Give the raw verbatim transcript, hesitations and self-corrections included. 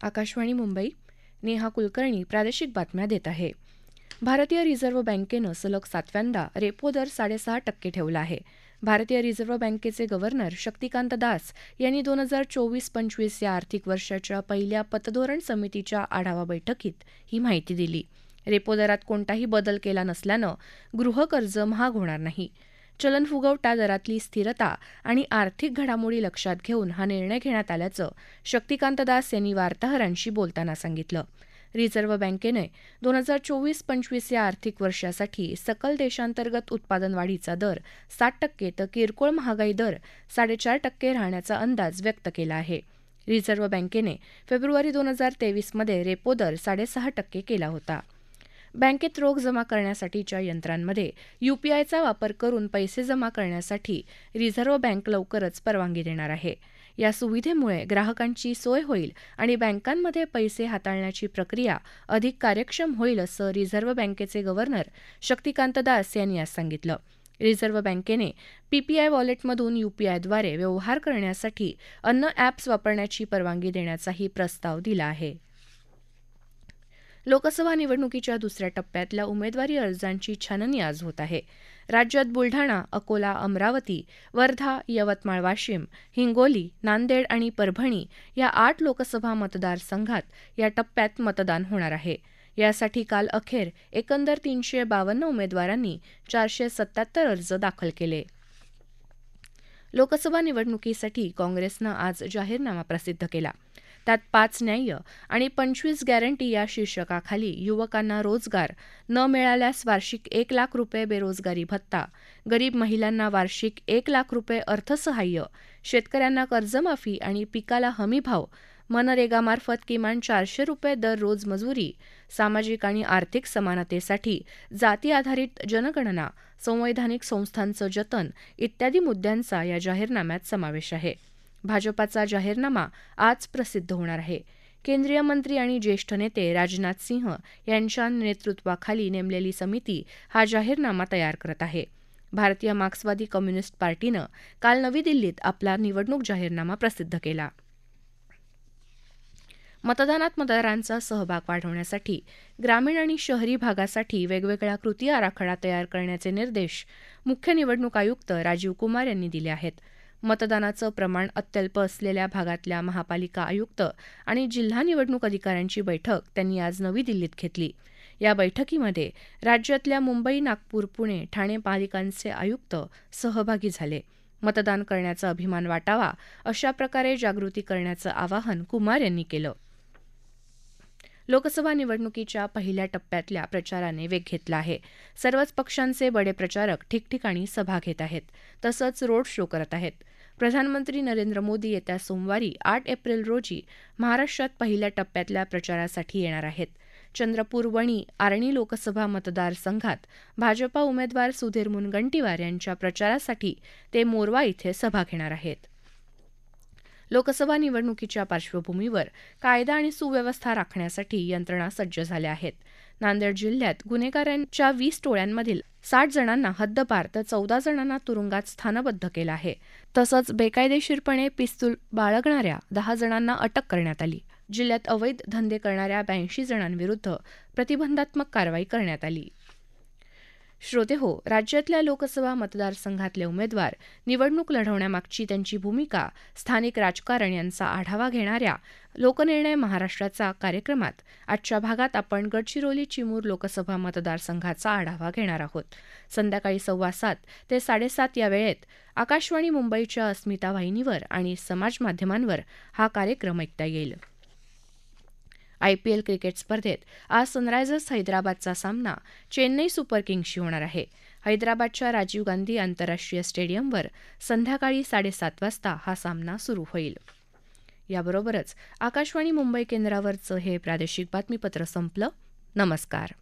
आकाशवाणी मुंबई. नेहा कुलकर्णी प्रादेशिक बातम्या देत आहे. भारतीय रिझर्व्ह बँकेनं सलग सातव्यांदा रेपो दर साडेसहा टक्के ठेवला आहे. भारतीय रिझर्व्ह बँकेचे गव्हर्नर शक्तिकांत दास यांनी दोन हजार चोवीस पंचवीस या आर्थिक वर्षाच्या पहिल्या पतधोरण समितीच्या आढावा बैठकीत ही माहिती दिली. रेपो दरात कोणताही बदल केला नसल्यानं गृहकर्ज महाग होणार नाही. चलनफुगवटा दरातली स्थिरता आणि आर्थिक घडामोडी लक्षात घेऊन हा निर्णय घेण्यात आल्याचं शक्तिकांत दास यांनी वार्ताहरांशी बोलताना सांगितलं. रिझर्व्ह बँकेने दोन हजार चोवीस पंचवीस या आर्थिक वर्षासाठी सकल देशांतर्गत उत्पादन वाढीचा दर सात टक्के तर किरकोळ महागाई दर साडेचार टक्के राहण्याचा अंदाज व्यक्त केला आहे. रिझर्व्ह बँकेने फेब्रुवारी दोन हजार तेवीसमध्ये रेपो दर साडेसहा टक्के केला होता. बँकेत रोख जमा करण्यासाठीच्या यंत्रांमध्ये यूपीआयचा वापर करून पैसे जमा करण्यासाठी रिझर्व्ह बँक लवकरच परवानगी देणार आहे. या सुविधेमुळे ग्राहकांची सोय होईल आणि बँकांमध्ये पैसे हाताळण्याची प्रक्रिया अधिक कार्यक्षम होईल असं रिझर्व्ह बँकेचे गव्हर्नर शक्तिकांत दास यांनी आज सांगितलं. रिझर्व्ह बँकेने पीपीआय वॉलेटमधून यूपीआयद्वारे व्यवहार करण्यासाठी अन्य ॲप्स वापरण्याची परवानगी देण्याचाही प्रस्ताव दिला आहे. लोकसभा निवडणुकीच्या दुसऱ्या टप्प्यातल्या उमेदवारी अर्जांची छाननी आज होत आहे. राज्यात बुलढाणा, अकोला, अमरावती, वर्धा, यवतमाळ, वाशिम, हिंगोली, नांदेड आणि परभणी या आठ लोकसभा मतदारसंघात या टप्प्यात मतदान होणार आहे. यासाठी काल अखेर एकंदर तीनशे बावन्न उमेदवारांनी चारशे सत्याहत्तर अर्ज दाखल केले. लोकसभा निवडणुकीसाठी काँग्रेसनं आज जाहीरनामा प्रसिद्ध केला. त्यात पाच न्याय्य आणि पंचवीस गॅरंटी या शीर्षकाखाली युवकांना रोजगार, न मिळाल्यास वार्षिक एक लाख रुपये बेरोजगारी भत्ता, गरीब महिलांना वार्षिक एक लाख रुपये अर्थसहाय्य, शेतकऱ्यांना कर्जमाफी आणि पिकाला हमीभाव, मनरेगामार्फत किमान चारशे रुपये दररोज मजुरी, सामाजिक आणि आर्थिक समानतेसाठी जाती आधारित जनगणना, संवैधानिक संस्थांचं जतन इत्यादी मुद्द्यांचा या जाहीरनाम्यात समावेश आहे. भाजपाचा जाहीरनामा आज प्रसिद्ध होणार आहे. केंद्रीय मंत्री आणि ज्येष्ठ नेते राजनाथ सिंह यांच्या नेतृत्वाखाली नेमलेली समिती हा जाहीरनामा तयार करत आहे. भारतीय मार्क्सवादी कम्युनिस्ट पार्टीनं काल नवी दिल्लीत आपला निवडणूक जाहीरनामा प्रसिद्ध केला. मतदानात मतदारांचा सहभाग वाढवण्यासाठी ग्रामीण आणि शहरी भागासाठी वेगवेगळा कृती आराखडा तयार करण्याचे निर्देश मुख्य निवडणूक आयुक्त राजीव कुमार यांनी दिले आहेत. मतदानाचं प्रमाण अत्यल्प असलेल्या भागातल्या महापालिका आयुक्त आणि जिल्हा निवडणूक अधिकाऱ्यांची बैठक त्यांनी आज नवी दिल्लीत घेतली. या बैठकीमध्ये राज्यातल्या मुंबई, नागपूर, पुणे, ठाणे पालिकांचे आयुक्त सहभागी झाले. मतदान करण्याचा अभिमान वाटावा अशा प्रकारे जागृती करण्याचं आवाहन कुमार यांनी केलं. लोकसभा निवडणुकीच्या पहिल्या टप्प्यातल्या प्रचाराने वेग घेतला आहे. सर्वच पक्षांचे बडे प्रचारक ठिकठिकाणी सभा घेत आहेत, तसंच रोड शो करत आहेत. प्रधानमंत्री नरेंद्र मोदी येत्या सोमवारी आठ एप्रिल रोजी महाराष्ट्रात पहिल्या टप्प्यातल्या प्रचारासाठी येणार आहेत. चंद्रपूर, वणी, आर्णी लोकसभा मतदारसंघात भाजपा उमेदवार सुधीर मुनगंटीवार यांच्या प्रचारासाठी ते मोरवा इथे सभा घेणार आहेत. लोकसभा निवडणुकीच्या पार्श्वभूमीवर कायदा आणि सुव्यवस्था राखण्यासाठी यंत्रणा सज्ज झाल्या आहेत. नांदेड जिल्ह्यात गुन्हेगारांच्या वीस टोळ्यांमधील साठ जणांना हद्दपार तर चौदा जणांना तुरुंगात स्थानबद्ध केलं आहे. तसंच बेकायदेशीरपणे पिस्तूल बाळगणाऱ्या दहा जणांना अटक करण्यात आली. जिल्ह्यात अवैध धंदे करणाऱ्या ब्याऐंशी जणांविरुद्ध प्रतिबंधात्मक कारवाई करण्यात आली. श्रोतेहो, राज्यातल्या लोकसभा मतदारसंघातले उमेदवार, निवडणूक लढवण्यामागची त्यांची भूमिका, स्थानिक राजकारण यांचा आढावा घेणाऱ्या लोकनिर्णय महाराष्ट्राचा कार्यक्रमात आजच्या भागात आपण गडचिरोली चिमूर लोकसभा मतदारसंघाचा आढावा घेणार आहोत. संध्याकाळी सव्वा सात ते साडेसात या वेळेत आकाशवाणी मुंबईच्या अस्मिता वाहिनीवर आणि समाज माध्यमांवर हा कार्यक्रम ऐकता येईल. आयपीएल क्रिकेट स्पर्धेत आज सनरायझर्स हैदराबादचा सामना चेन्नई सुपर किंग्सशी होणार आहे. हैदराबादच्या राजीव गांधी आंतरराष्ट्रीय स्टेडियमवर संध्याकाळी साडेसात वाजता हा सामना सुरू होईल. याबरोबरच आकाशवाणी मुंबई केंद्रावरचं हे प्रादेशिक बातमीपत्र संपलं. नमस्कार.